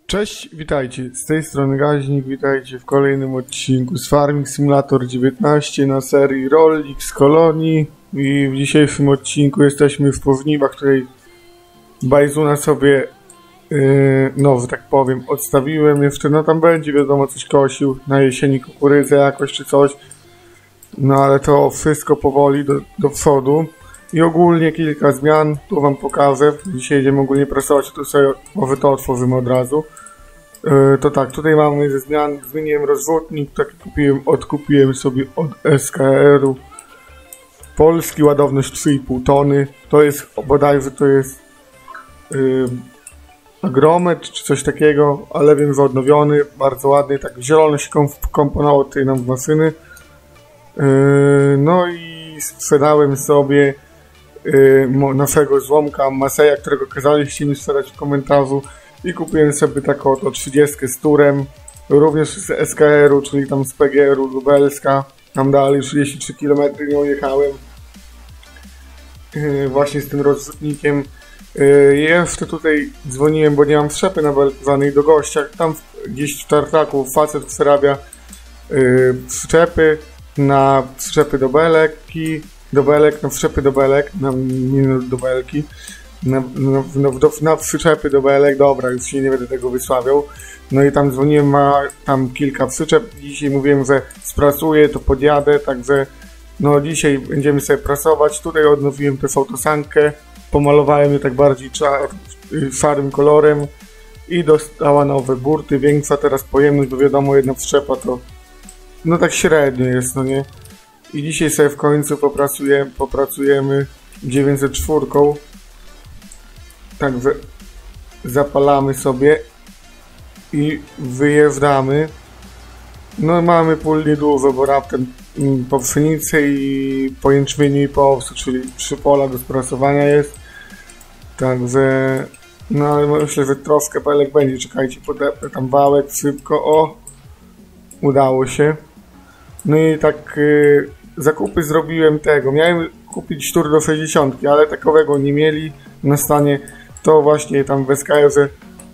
Cześć, witajcie, z tej strony Gaźnik, witajcie w kolejnym odcinku z Farming Simulator 19 na serii Rolnik z Kolonii i w dzisiejszym odcinku jesteśmy w Powniwach, której Bajzuna sobie, że tak powiem, odstawiłem jeszcze, no tam będzie wiadomo coś kosił, na jesieni kukurydzę jakoś czy coś, no ale to wszystko powoli do przodu. I ogólnie kilka zmian, tu wam pokażę. Dzisiaj będziemy ogólnie prasować, tu sobie może to otworzymy od razu. To tak, tutaj mamy ze zmian, zmieniłem rozrzutnik, taki odkupiłem sobie od SKR-u. Polski, ładowność 3,5 tony. To jest, bodajże to jest Agromet czy coś takiego, ale wiem, że odnowiony, bardzo ładny, tak zielono się komponowało tutaj nam w maszyny. No i sprzedałem sobie naszego złomka Maseja, którego kazaliście mi sprzedać w komentarzu, i kupiłem sobie taką oto 30 z turem, również z SKR-u, czyli tam z PGR-u Lubelska, tam dalej 33 km nią jechałem, właśnie z tym rozrzutnikiem. Jeszcze tutaj dzwoniłem, bo nie mam wszczepy nabelkowanej do gościa, tam gdzieś w tartaku facet przerabia wszczepy na wszczepy do belki, na wszczepy do belek, nie do belki, na przyczepy do belek, dobra, już się nie będę tego wysławiał. No i tam dzwoniłem, ma tam kilka przyczep, dzisiaj mówiłem, że sprasuję, to podjadę, także no dzisiaj będziemy sobie prasować. Tutaj odnowiłem tę fautosankę, pomalowałem je tak bardziej szarym kolorem i dostała nowe burty, większa teraz pojemność, bo wiadomo, jedna przyczepa to no tak średnio jest, no nie? I dzisiaj sobie w końcu popracujemy 904. Także zapalamy sobie i wyjeżdżamy. No mamy pól niedużo, bo raptem po pszenicy i po jęczmieniu i po owsu, czyli 3 pola do sprasowania jest. Także no ale myślę, że troszkę pelek będzie. Czekajcie, podepnę tam wałek szybko. O! Udało się. No i tak zakupy zrobiłem tego. Miałem kupić tur do 60, ale takowego nie mieli na stanie. To właśnie tam w SKR-ze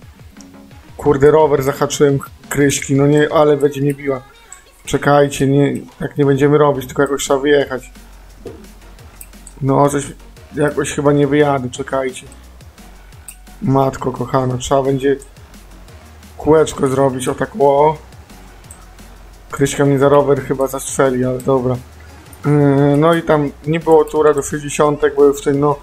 kurde rower zahaczyłem kryśki. No nie, ale będzie mnie biła. Czekajcie, nie, tak nie będziemy robić, tylko jakoś trzeba wyjechać. No coś jakoś chyba nie wyjadę, czekajcie. Matko kochana, trzeba będzie kółeczko zrobić, o tak o. Kryśka mnie za rower chyba zastrzeli, ale dobra. No i tam nie było tura do 60, bo już ten no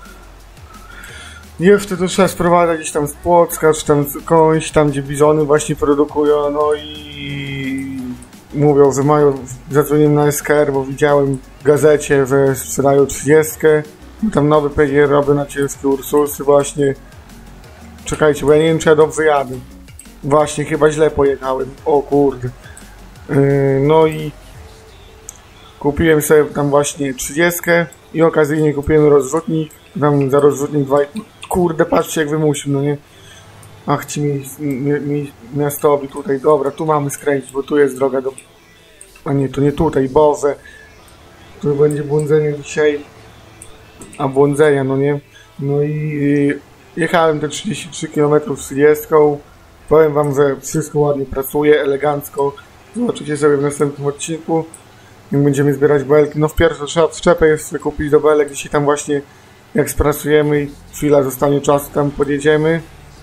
jeszcze to trzeba sprowadzać gdzieś tam z Płocka, czy tam skądś, tam gdzie bizony właśnie produkują, no i mówią, że mają, zadzwoniłem na SKR, bo widziałem w gazecie, że sprzedają 30, tam nowy PGR robię na ciężkie Ursusy właśnie. Czekajcie, bo ja nie wiem, czy ja dobrze jadę. Właśnie, chyba źle pojechałem, o kurde. No i kupiłem sobie tam właśnie 30 i okazyjnie kupiłem rozrzutnik, tam za rozrzutnik 2,5. Kurde, patrzcie jak wymusił, no nie? Ach ci miastowi tutaj, dobra, tu mamy skręcić, bo tu jest droga do... A nie, to nie tutaj, Boże. Tu będzie błądzenie dzisiaj. A błądzenia, no nie? No i jechałem te 33 km z 30. Powiem wam, że wszystko ładnie pracuje, elegancko. Zobaczycie sobie w następnym odcinku, jak będziemy zbierać belki. No wpierw trzeba wszczepę jeszcze kupić do belek. Dzisiaj tam właśnie jak sprasujemy i chwila zostanie czasu, tam podjedziemy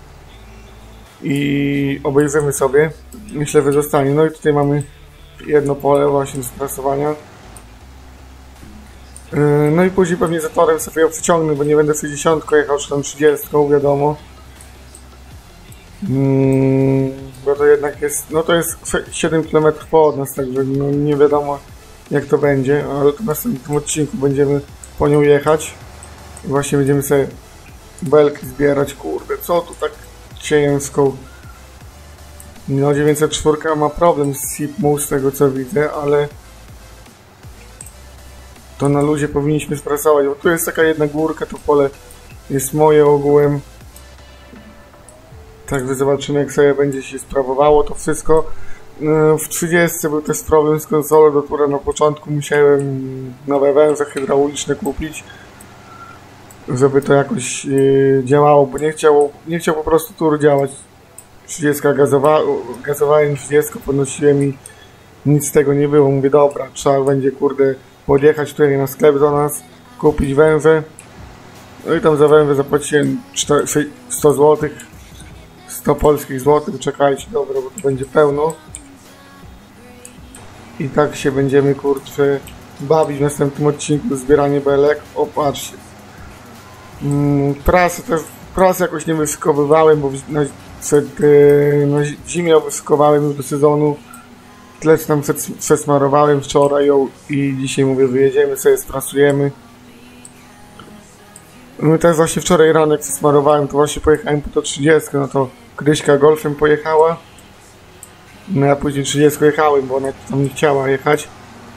i obejrzymy sobie. Myślę, że zostanie. No i tutaj mamy jedno pole właśnie do sprasowania. No i później pewnie za torem sobie ją przyciągnę, bo nie będę 60 jechał, czy tam 30, wiadomo. Bo to jednak jest, no to jest 7 km od nas, także no nie wiadomo jak to będzie, ale to w następnym odcinku będziemy po nią jechać. I właśnie będziemy sobie belki zbierać, kurde, co tu tak ciężko. No 904 ma problem z SIPMU, z tego co widzę, ale to na luzie powinniśmy sprasować, bo tu jest taka jedna górka, to pole jest moje ogółem. Także zobaczymy jak sobie będzie się sprawowało to wszystko. W 30 był też problem z konsolą, do której na początku musiałem nowe węże hydrauliczne kupić, żeby to jakoś działało, bo nie chciał po prostu tur działać 30 gazowałem 30, podnosiłem i nic z tego nie było. Mówię, dobra, trzeba będzie, kurde, podjechać tutaj na sklep do nas, kupić węże. No i tam za węże zapłaciłem 100 zł, 100 polskich złotych. Czekajcie, dobra, bo tu będzie pełno. I tak się będziemy, kurczę, bawić w następnym odcinku, zbieranie belek. O, patrzcie. Prasę jakoś nie wyszykowywałem, bo na zimie wyszykowałem już do sezonu. Tyle co tam przesmarowałem wczoraj ją i dzisiaj mówię, wyjedziemy sobie, sprasujemy. No też właśnie wczoraj rano jak przesmarowałem, to właśnie pojechałem po to 30, no to Kryśka golfem pojechała. No ja później 30 jechałem, bo ona tam nie chciała jechać.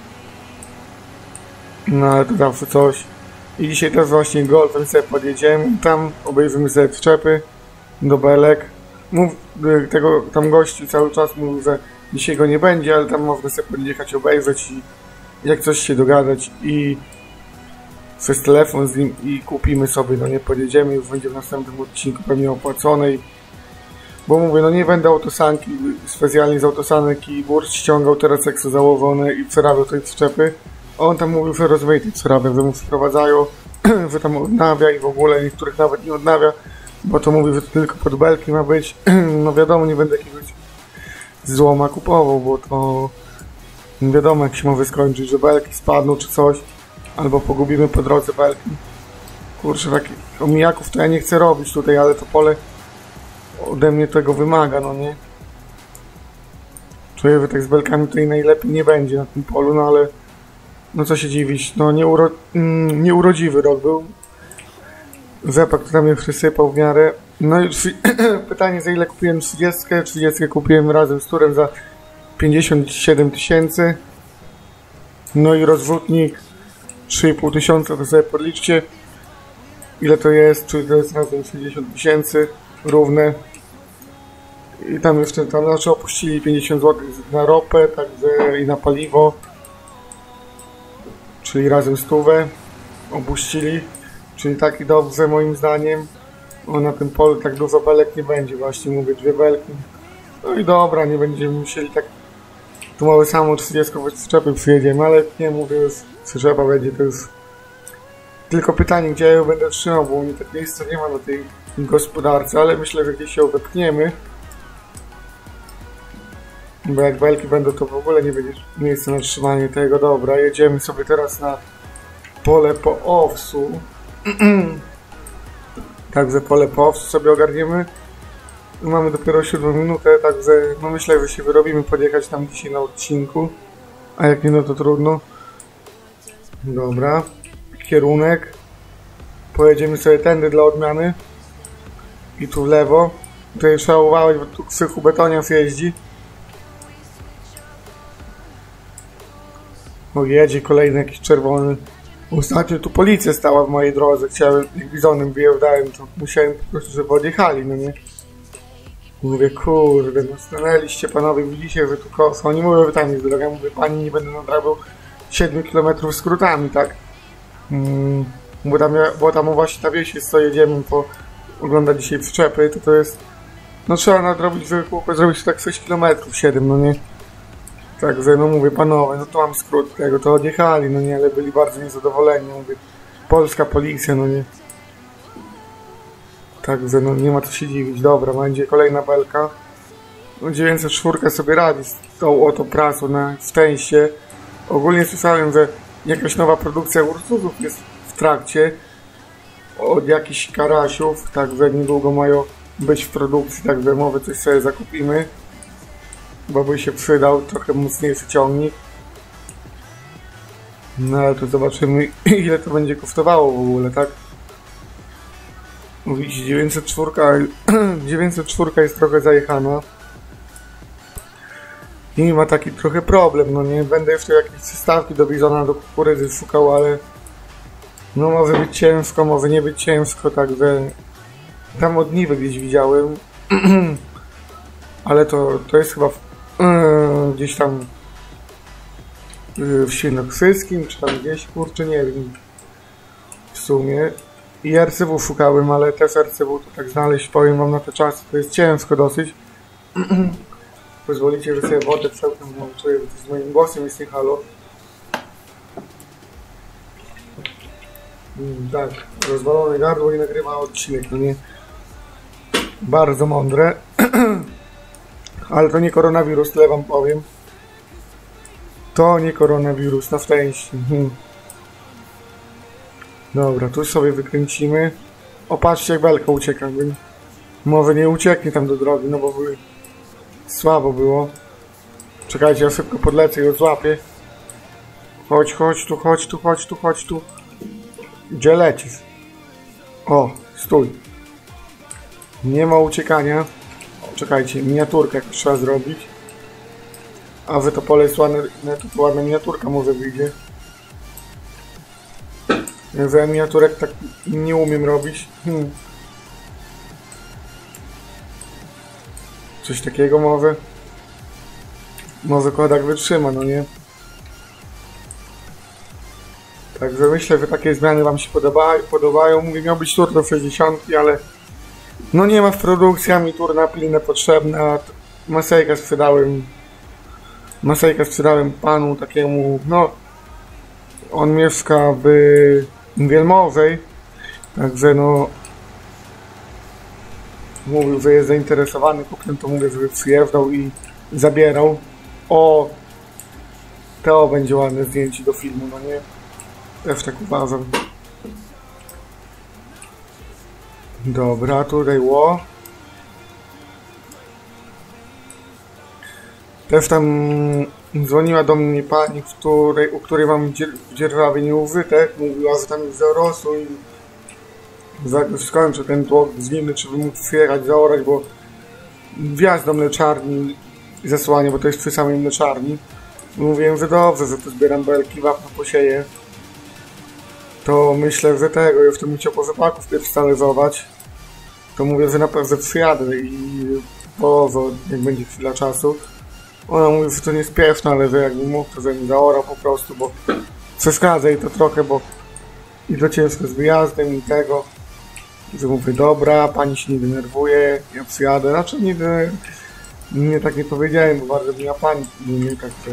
No ale to zawsze coś. I dzisiaj też właśnie golfem sobie podjedziemy, tam obejrzymy sobie przyczepy do belek. Tam gościu cały czas mówił, że dzisiaj go nie będzie, ale tam można sobie podjechać, obejrzeć i jak coś się dogadać i przez telefon z nim i kupimy sobie, no nie podjedziemy, już będzie w następnym odcinku pewnie opłaconej. Bo mówię, no nie będę autosanki, specjalnie z autosanek i burz ściągał teraz jak są założone i przerabiał tej przyczepy. On tam mówił, że rozmaity przerabia, że mu wprowadzają, że tam odnawia i w ogóle niektórych nawet nie odnawia, bo to mówi, że to tylko pod belki ma być. No wiadomo, nie będę jakiegoś złoma kupował, bo to nie wiadomo jak się może skończyć, że belki spadną czy coś, albo pogubimy po drodze belki. Kurczę, takich omijaków to ja nie chcę robić tutaj, ale to pole ode mnie tego wymaga, no nie? Czuję, że tak z belkami tutaj najlepiej nie będzie na tym polu, no ale no co się dziwić, no nieurodziwy rok był. Rzepak to tam mnie przysypał w miarę. No i pytanie, za ile kupiłem 30? 30 kupiłem razem z turem za 57 000. No i rozwódnik 3,5 tysiąca, to sobie podliczcie ile to jest, czyli to jest razem 60 000 równe. I tam jeszcze tam znaczy opuścili 50 zł na ropę, także i na paliwo, czyli razem 100 opuścili, czyli taki dobrze moim zdaniem. O, na tym polu tak dużo belek nie będzie, właśnie mówię 2 belki. No i dobra, nie będziemy musieli tak tu mamy samą 30 przyczepy przyjedziemy, ale nie mówię, już przyczepa będzie to już tylko pytanie, gdzie ja ją będę trzymał, bo u mnie tak miejsca nie ma na tej gospodarce, ale myślę, że gdzieś ją wepchniemy. Bo jak belki będą, to w ogóle nie będzie miejsca na trzymanie tego. Dobra, jedziemy sobie teraz na pole po owsu. Także pole po owsu sobie ogarniemy. Mamy dopiero 7 minutę, także no myślę, że się wyrobimy podjechać tam dzisiaj na odcinku. A jak nie, no to trudno. Dobra, kierunek. Pojedziemy sobie tędy dla odmiany. I tu w lewo. Tutaj trzeba uważać, bo tu krzychu betoniarz jeździ. O, jedzie kolejny jakiś czerwony. Ostatnio tu policja stała w mojej drodze. Chciałem, jak bizonem wyjeżdżałem, to musiałem po prostu, żeby odjechali, no nie? Mówię, kurde, no stanęliście panowie, widzicie, że tu kosa. Oni mówią, że tam jest droga. Mówię, pani, nie będę nadrabiał 7 km skrótami, tak? Bo tam właśnie ta wieś jest, co jedziemy oglądać dzisiaj przyczepy, to jest... No trzeba nadrobić, żeby zrobić tak 6 km, 7, no nie? Także, no mówię, panowie, no to mam skrót tego, to odjechali, no nie, ale byli bardzo niezadowoleni, mówię, polska policja, no nie. Także, no nie ma co się dziwić, dobra, będzie kolejna belka. No 904 sobie radzi z tą oto prasą na szczęście. Ogólnie słyszałem, że jakaś nowa produkcja Ursusów jest w trakcie od jakichś karasiów, także niedługo mają być w produkcji, także może coś sobie zakupimy. Bo by się przydał trochę mocniejszy ciągnik. No ale to zobaczymy, ile to będzie kosztowało w ogóle, tak? Mówicie, 904 jest trochę zajechana. I ma taki trochę problem, no nie będę jeszcze jakieś przystawki do bizona, do kukurydzy szukał, ale no może być ciężko, może nie być ciężko, także tam ogniwy gdzieś widziałem. Ale to jest chyba gdzieś tam w Świętokrzyskim, czy tam gdzieś, kurczę, nie wiem w sumie. I RCW szukałem, ale też RCW to tak znaleźć, powiem wam, na te czasy to jest ciężko dosyć. Pozwolicie, że sobie wodę przełknę, bo czuję, że to z moim głosem jest nie halo. Tak, rozwalone gardło i nagrywa odcinek, no nie? Bardzo mądre. Ale to nie koronawirus, tyle wam powiem. To nie koronawirus, na szczęście. Dobra, tu sobie wykręcimy. O, patrzcie, jak belka ucieka. Może nie ucieknie tam do drogi, no bo by słabo było. Czekajcie, ja szybko podlecę i odłapię. Chodź, chodź tu, chodź tu, chodź tu, chodź tu. Gdzie lecisz? O, stój. Nie ma uciekania. Czekajcie, miniaturkę jakoś trzeba zrobić. A wy to pole jest ładne, to ładna miniaturka może wyjdzie. Ja miniaturek tak nie umiem robić. Coś takiego może. Może Kodak wytrzyma, no nie? Także myślę, że takie zmiany wam się podobają. Mówię, miał być tur do 60, ale no nie ma w produkcji, a mi tur na pilne potrzebne, a Masejkę sprzedałem panu takiemu, no on mieszka w Wielmowej, także no mówił, że jest zainteresowany kupnem, to mówię, żeby przyjeżdżał i zabierał. O, to będzie ładne zdjęcie do filmu, no nie? Też tak uważam. Dobra, tutaj ło. Też tam dzwoniła do mnie pani, u której mam w dzierżawie nieużytek. Mówiła, że tam jest zarosło i skończę ten tłok z nimi, czy bym mógł przyjechać, zaorać, bo wjazd do mleczarni zasłanie, bo to jest przy samej mleczarni. Mówiłem, że dobrze, że tu zbieram belki, wapno posieję. To myślę, że tego, ja w tym musiał po rzepaków pierw stależować. To mówię, że na pewno przyjadę i położę, jak będzie chwila czasu. Ona mówi, że to nie spieszne, ale że jakbym mógł, to żebym zaorał po prostu, bo przeszkadza jej to trochę, bo i to ciężko z wyjazdem i tego. Że mówię, dobra, pani się nie denerwuje, ja przyjadę. Znaczy nie tak nie powiedziałem, bo bardzo miła pani, nie tak, że...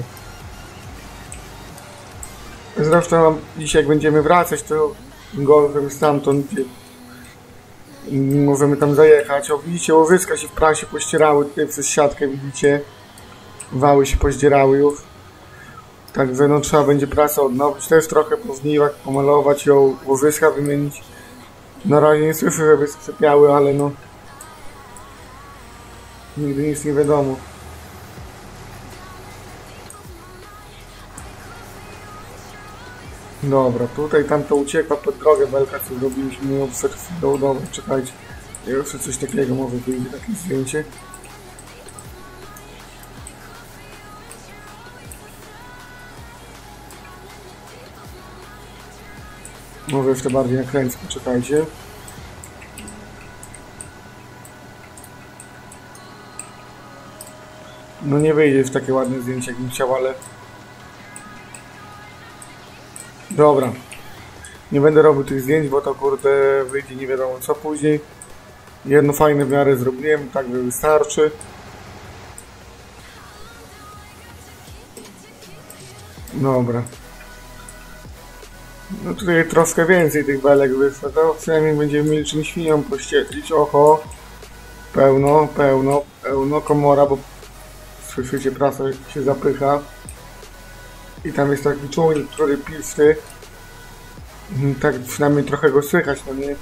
Zresztą dzisiaj jak będziemy wracać, to golfem stamtąd możemy tam zajechać. O, widzicie, łożyska się w prasie pościerały tutaj przez siatkę, widzicie. Wały się pozdzierały już. Także no trzeba będzie prasę odnowić. Też trochę po żniwach pomalować ją, łożyska wymienić. Na razie nie słyszę, żeby skrzypiały, ale no... Nigdy nic nie wiadomo. Dobra, tutaj tamto uciekła pod drogę belka, co zrobiliśmy ją przed chwilą. Dobra, czekajcie. Jeszcze coś takiego może wyjdzie, takie zdjęcie. Może jeszcze bardziej nakręcę, poczekajcie. No nie wyjdzie w takie ładne zdjęcie, jak bym chciał, ale... Dobra. Nie będę robił tych zdjęć, bo to kurde wyjdzie nie wiadomo co później. Jedno fajne w miarę zrobiłem, tak by wystarczy. Dobra. No tutaj troszkę więcej tych belek wyszło, to przynajmniej będziemy mieli czymś świnią pościelić. Oho. Pełno, pełno, pełno. Komora, bo słyszycie, prasa się zapycha. I tam jest taki czujnik, który piszczy. Tak przynajmniej trochę go słychać, no nie?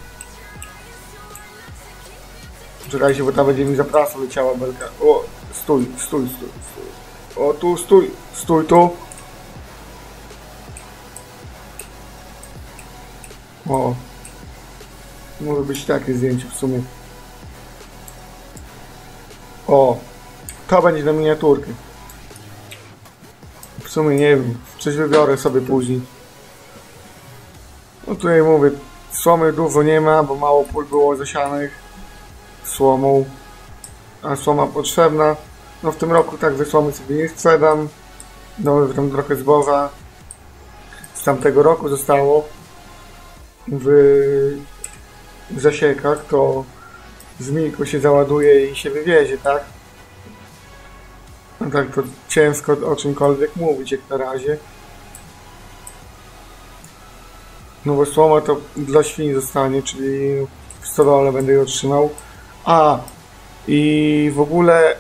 Czekajcie, bo ta będzie mi za prasą leciała belka. O, stój, stój, stój, stój. O, tu, stój, stój tu. O. Może być takie zdjęcie w sumie. O. To będzie na miniaturkę. W sumie nie wiem. Coś wybiorę sobie później. No tutaj mówię, słomy dużo nie ma, bo mało pól było zasianych słomą, a słoma potrzebna. No w tym roku tak ze słomy sobie nie sprzedam. No tam trochę zboża z tamtego roku zostało w zasiekach, to żmijko się załaduje i się wywiezie, tak? tak to ciężko o czymkolwiek mówić jak na razie. No bo słoma to dla świń zostanie, czyli w stodole będę je otrzymał. A i w ogóle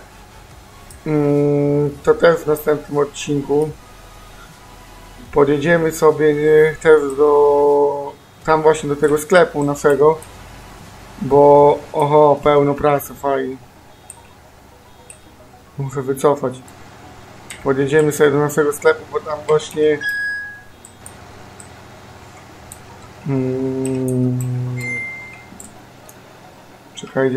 to też w następnym odcinku podjedziemy sobie też tam właśnie do tego sklepu naszego, bo oho, pełno pracy, fajnie. Muszę wycofać. Podjedziemy sobie do naszego sklepu, bo tam właśnie czekajcie,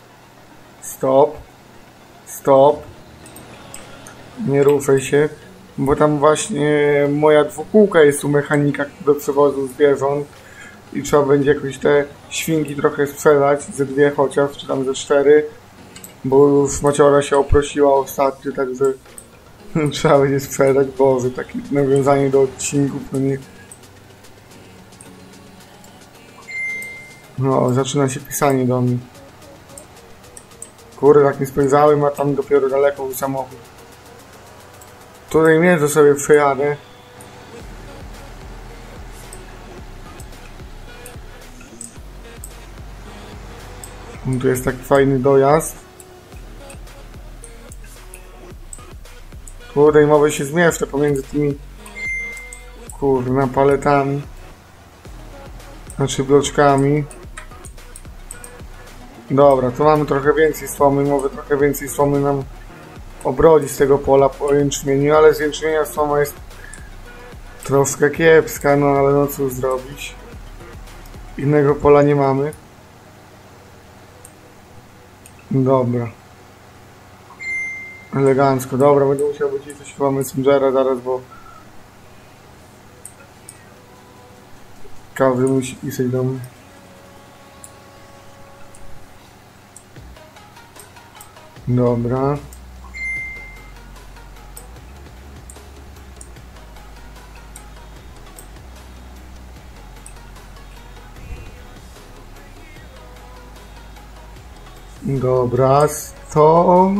stop, nie ruszaj się, bo tam właśnie moja dwukółka jest u mechanika do przewozu zwierząt i trzeba będzie jakoś te świnki trochę sprzedać, ze 2 chociaż, czy tam ze 4, bo już Maciora się oprosiła ostatnio, także trzeba będzie sprzedać. Boże, takie nawiązanie do odcinków, no nie. No, zaczyna się pisanie do mnie. Kurde, tak nie spojrzałem, a tam dopiero daleko był samochód. Tutaj między sobie przejadę. Tu jest taki fajny dojazd. Tutaj mogę się zmieszczę pomiędzy tymi kurna paletami. Znaczy bloczkami. Dobra, tu mamy trochę więcej słomy, może trochę więcej słomy nam obrodzi z tego pola po jęczmieniu, ale z jęczmienia słoma jest troszkę kiepska, no ale no cóż zrobić. Innego pola nie mamy. Dobra. Elegancko, dobra, będę musiał być coś chyba Messengera zaraz, bo każdy musi pisać do mnie. Dobra. Dobra, 100.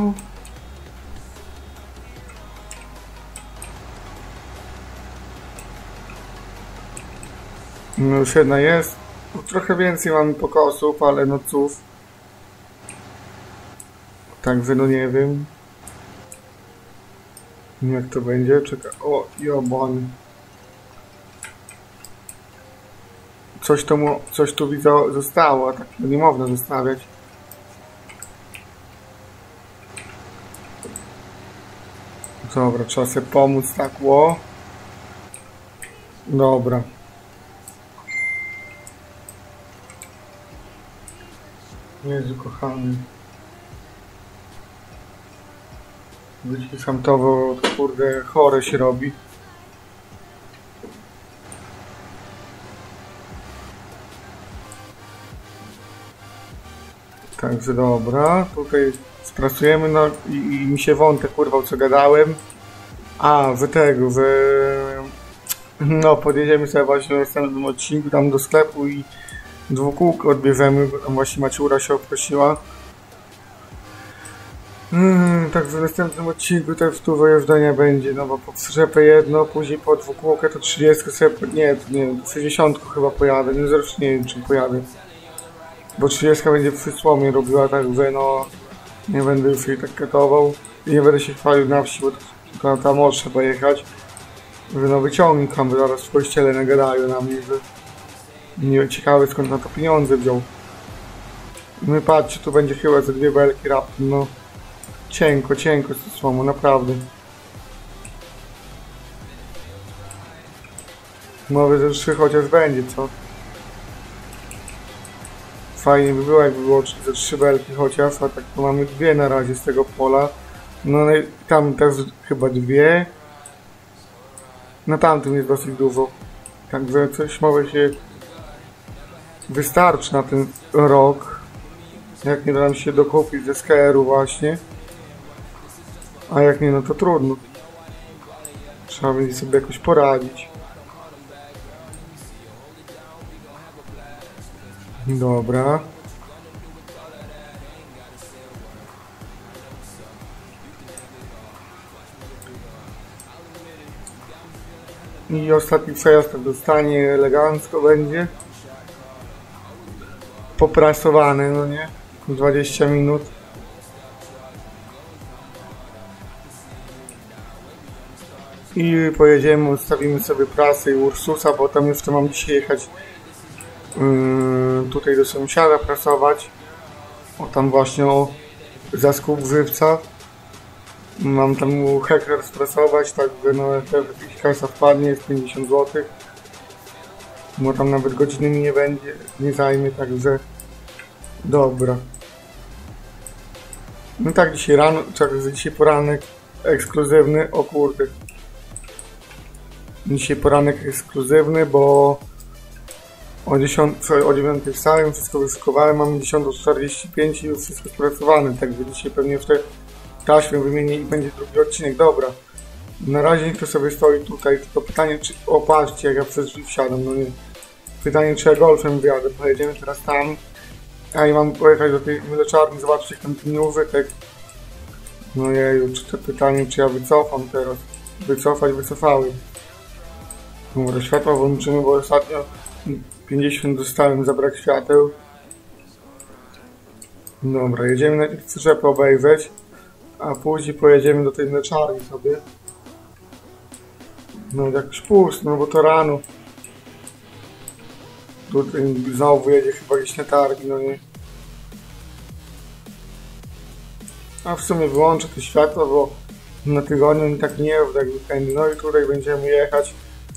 No już jedna jest. Trochę więcej mamy pokosów, ale no cóż. Także no nie wiem. Jak to będzie? Czekaj. O, jobon. Coś tu widzę zostało, a tak nie można zostawiać. Dobra, trzeba sobie pomóc tak, ło. Dobra. Jezu kochany. Wyciszam to, bo kurde chore się robi. Także dobra, tutaj sprasujemy, no i mi się wątek kurwał co gadałem. A, wy tego, no podjedziemy sobie właśnie w następnym odcinku tam do sklepu i dwukółkę odbierzemy, bo tam właśnie Maciura się oprosiła. Także w następnym odcinku też tu wyjeżdżania będzie, no bo po przyczepę jedno, później po dwukółkę to 30 sobie, nie, 60 chyba pojadę, nie zresztą nie wiem czym pojadę. Bo 30 będzie przy słomie robiła, także no nie będę już jej tak katował i nie będę się chwalił na wsi, bo to tam może pojechać. Że no wyciągnik tam zaraz w kościele nagadają na mnie, że nie ciekawe skąd na to pieniądze wziął. My patrzcie, tu będzie chyba ze 2 belki raptem, no cienko z tą słomą, naprawdę. Może ze 3 chociaż będzie, co? Fajnie by było, jakby było ze 3 belki chociaż, a tak to mamy 2 na razie z tego pola. No tam też chyba 2. Na tamtym jest dosyć dużo. Także coś może się wystarczy na ten rok. Jak nie da nam się dokupić ze SKR-u właśnie. A jak nie, no to trudno. Trzeba będzie sobie jakoś poradzić. Dobra. I ostatni przejazd tak dostanie elegancko będzie. Poprasowany, no nie? 20 minut. I pojedziemy, ustawimy sobie prasę i Ursusa, bo tam jeszcze mam dzisiaj jechać tutaj do sąsiada prasować. O tam właśnie o zaskup żywca. Mam tam hektar sprasować, tak no jakiś kasa wpadnie, jest 50 zł. Bo tam nawet godziny mi nie będzie, nie zajmie, także dobra. No tak, dzisiaj rano, dzisiaj poranek ekskluzywny, o kurde. Dzisiaj poranek ekskluzywny, bo o 9 wstałem, wszystko wyszykowałem, mamy 10:45 i już wszystko spracowane, także dzisiaj pewnie w te taśmy wymienię i będzie drugi odcinek, dobra. Na razie niech to sobie stoi tutaj, tylko pytanie czy... O, patrzcie, jak ja przez drzwi wsiadam, no nie. Pytanie, czy ja golfem wjadę, pojedziemy teraz tam. A i mam pojechać do tej mleczarni, zobaczcie, jak tam ten nieużytek. No jeju, czy to pytanie, czy ja wycofam teraz. Wycofać, wycofałem. Dobra, światła włączymy, bo ostatnio 50 dostałem za brak świateł. Dobra, jedziemy najpierw przyczepę obejrzeć, a później pojedziemy do tej mleczarni sobie. No jakoś pusto, no bo to rano. Tutaj znowu jedzie chyba gdzieś na targi, no nie. A w sumie wyłączę te światła, bo na tygodniu mi tak nie jest jak weekendy. No i tutaj będziemy jechać.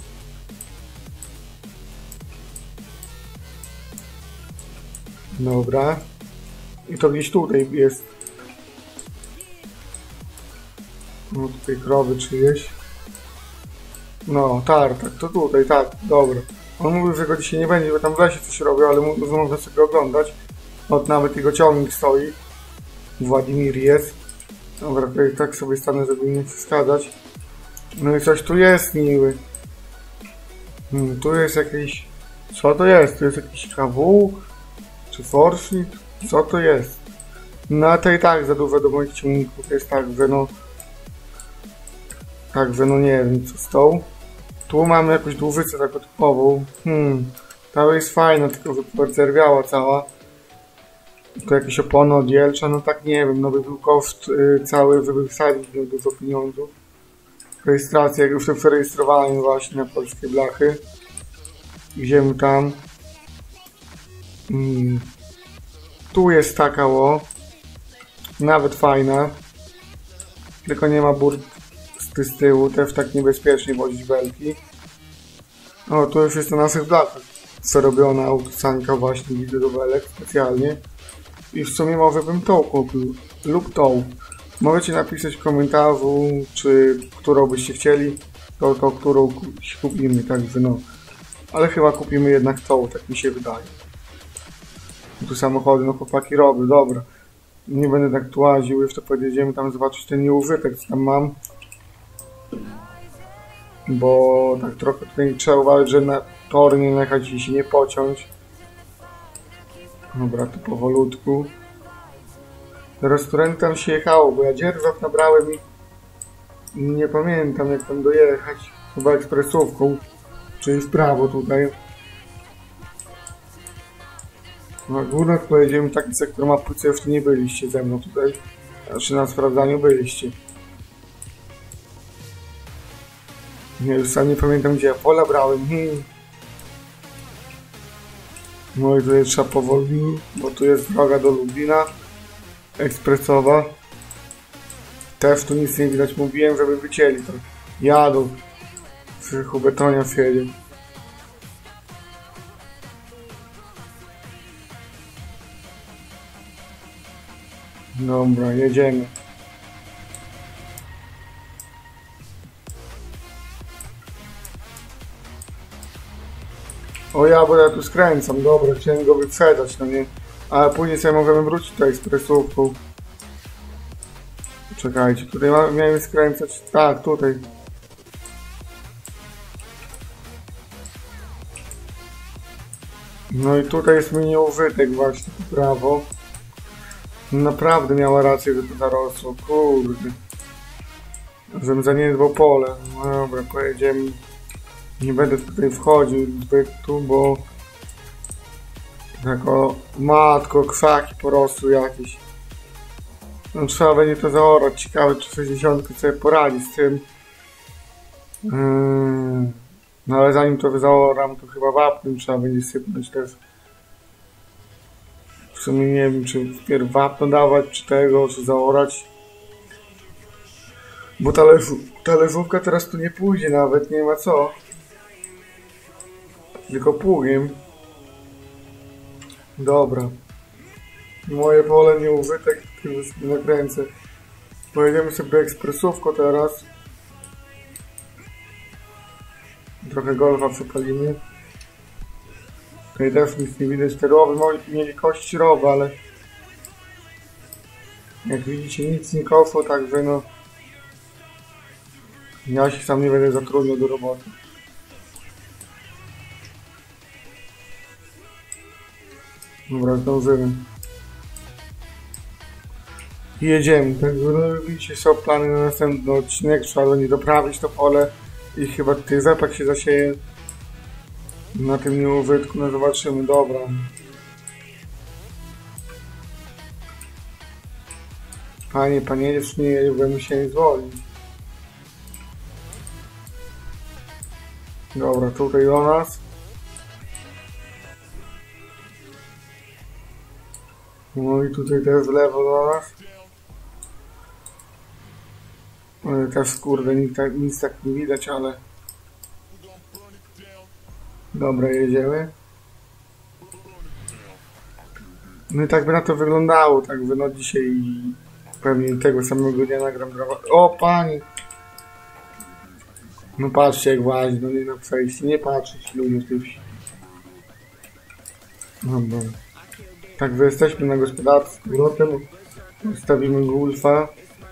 Dobra. I to gdzieś tutaj jest. No tutaj krowy czyjeś. No, tartak, to tutaj, tak, dobra. On mówił, że go dzisiaj nie będzie, bo tam w lesie coś robił, ale mówił, że można sobie oglądać. Od nawet jego ciągnik stoi. Władimir jest. Dobra, tutaj tak sobie stanę, żeby nie przeszkadzać. No i coś tu jest miły. Tu jest jakiś... Co to jest? Tu jest jakiś KW? Czy Forschnik? Co to jest? No to i tak za dużo do moich ciągników jest tak, że no... Także no nie wiem co z tą. Tu mamy jakąś dłużycę taką typową. Ta jest fajna, tylko że podzerwiała cała. Tu jakieś opony od Jelcza, no tak nie wiem, no by był koszt cały, żeby wsadzić dużo pieniądzów. Rejestracja, jak już to przerejestrowałem właśnie na polskie blachy. Idziemy tam. Tu jest taka nawet fajna. Tylko nie ma burty z tyłu, też tak niebezpiecznie wozić belki. O, tu już jest na naszych blachach przerobiona autosanka właśnie, widzę do belek specjalnie. I w sumie może bym tą kupił, lub tą. Możecie napisać w komentarzu, czy którą byście chcieli, to którą kupimy, także no. Ale chyba kupimy jednak tą, tak mi się wydaje. Tu samochody, no chłopaki robią, dobra. Nie będę tak tu łaził, jeszcze podjedziemy tam zobaczyć ten nieużytek, co tam mam. Bo tak trochę tutaj trzeba uważać, że na tor nie jechać i się nie pociąć. Dobra, tu powolutku. Teraz którędy tam się jechało, bo ja dzierżaw nabrałem i nie pamiętam jak tam dojechać. Chyba ekspresówką, czyli w prawo tutaj. Na górę pojedziemy taki sektor mapy, co jeszcze nie byliście ze mną tutaj. Znaczy na sprawdzaniu byliście. Nie, już sam nie pamiętam gdzie ja pola brałem. No i tutaj trzeba powoli, bo tu jest droga do Lublina. Ekspresowa. Też tu nic nie widać, mówiłem, żeby wycięli to. Jadą. W betonia wjedzie. Dobra, jedziemy. O ja, bo ja tu skręcam, dobra, chciałem go wyprzedzać, no nie. Ale później sobie możemy wrócić tutaj z presówką. Czekajcie, tutaj miałem skręcać, tak, tutaj. No i tutaj jest mi nieużytek właśnie, po prawo. Naprawdę miała rację, że to zarosło, kurde. Żebym zaniedbał pole. No dobra, pojedziemy Nie będę tutaj wchodził zbyt tu, bo jako matko, krzaki porosły jakieś. No, trzeba będzie to zaorać. Ciekawe, czy 60 sobie poradzi z tym. No ale zanim to zaoram, to chyba wapnem trzeba będzie sypnąć też. W sumie nie wiem, czy wpierw wapno dawać, czy tego, czy zaorać. Bo ta leżówka teraz tu nie pójdzie nawet, nie ma co. Tylko pługiem. Dobra. Moje pole nie użytek, tylko nakręcę. Pojedziemy sobie ekspresówką teraz. Trochę golfa przepalimy. Tutaj też nic nie widać. Te rowy mieli kości rowy, ale jak widzicie nic nie kosło, także no ja się sam nie będę zatrudniał do roboty. Dobra, zdążymy. I jedziemy. Także no, widzicie, są plany na następny odcinek. Trzeba będzie doprawić to pole i chyba tych rzepak się zasieje na tym nieużytku. No zobaczymy. Dobra. Panie, już nie jedzie, bo mi się nie zwolni. Dobra, tutaj do nas. No i tutaj też w lewo do nas. Też kurde, nic tak nie widać, ale... Dobra, jedziemy. No i tak by na to wyglądało, tak by no dzisiaj pewnie tego samego dnia nagram dramat. O pani! No patrzcie jak łazi, no nie na przejście, nie patrzeć ludzie w tej wsi. Dobra. Także jesteśmy na gospodarce z powrotem. Ustawimy Gulfa.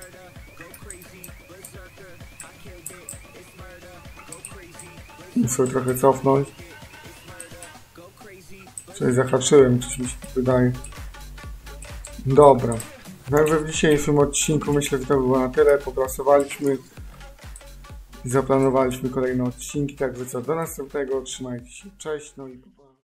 Muszę trochę cofnąć. Coś zahaczyłem, coś mi się wydaje. Dobra. Także w dzisiejszym odcinku myślę, że to było na tyle. Popracowaliśmy i zaplanowaliśmy kolejne odcinki. Także co, do następnego. Trzymajcie się. Cześć. No i